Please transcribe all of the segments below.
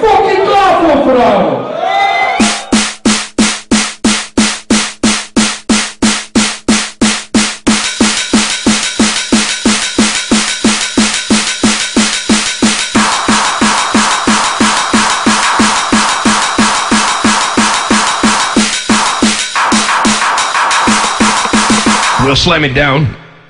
fucking klaar voor vanavond? We'll slam it down.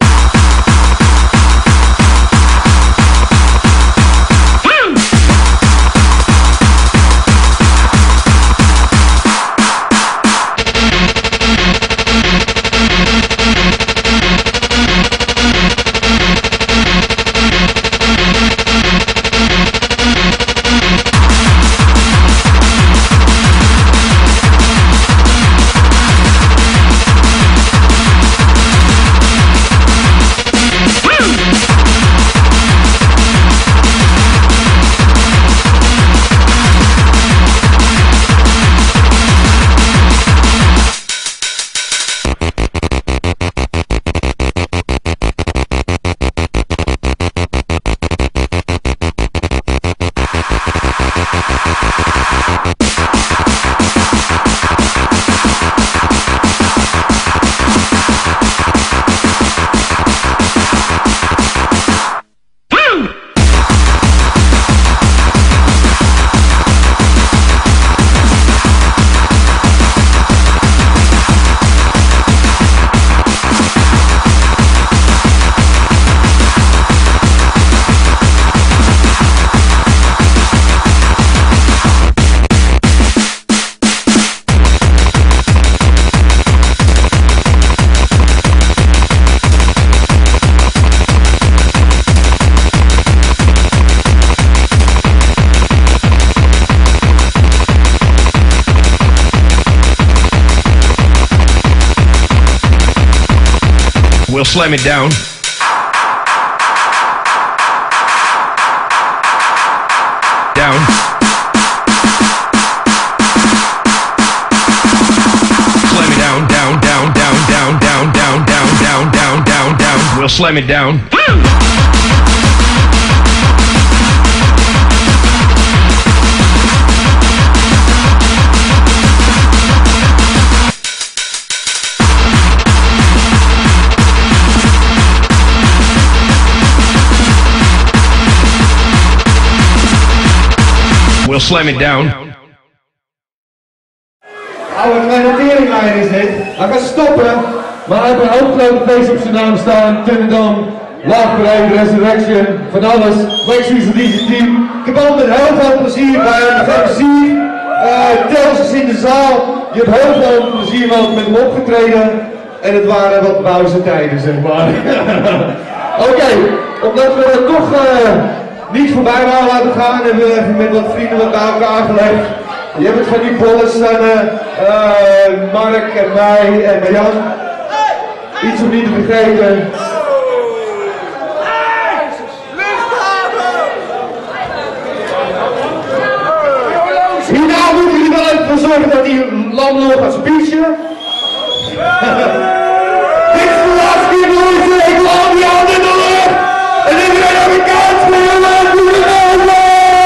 We'll slam it down. Down. Slam it down, down, down, down, down, down, down, down, down, down, down, down. We'll slam it down. We'll slam it down. Oude kleine teringlijn is dit. Hij gaat stoppen, maar hij heeft een hoop grote feest op zijn naam staan. Turnedam, Laagbereid, Resurrection, van alles. Waxweazle DJ team. Ik heb altijd heel veel plezier bij hem. MC, telkens in de zaal. Je hebt heel veel plezier met hem opgetreden. En het waren wat pauze tijden, zeg maar. Oké, omdat we er toch niet voorbij waren laten gaan, hebben we even met wat vrienden wat bij elkaar gelegd. Je hebt het van die bollen staan, Mark en mij en Jan. Iets om niet te vergeten. Hierna moeten jullie wel even voor zorgen dat die landlord gaat speechen. Dit is de laatste keer Noizer, ik wil al die handen in de lucht. En iedereen op de kant spelen, doe het over!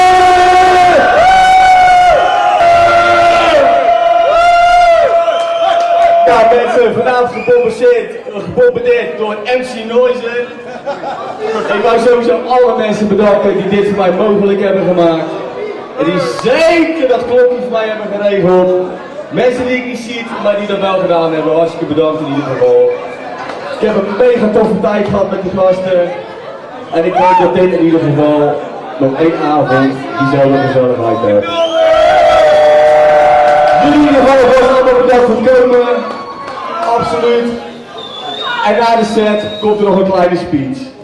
Ja mensen, vanavond gebombardeerd door MC Noizer. Ik wou sowieso alle mensen bedanken die dit voor mij mogelijk hebben gemaakt. En die zeker dat klokje voor mij hebben geregeld. Mensen die ik niet zie, maar die dat wel gedaan hebben. Hartstikke bedankt in ieder geval. Ik heb een mega toffe tijd gehad met de gasten. En ik hoop dat dit in ieder geval nog één avond diezelfde gezelligheid heeft. Jullie in ieder geval vast allemaal bedankt voor het komen. Absoluut. En na de set komt er nog een kleine speech.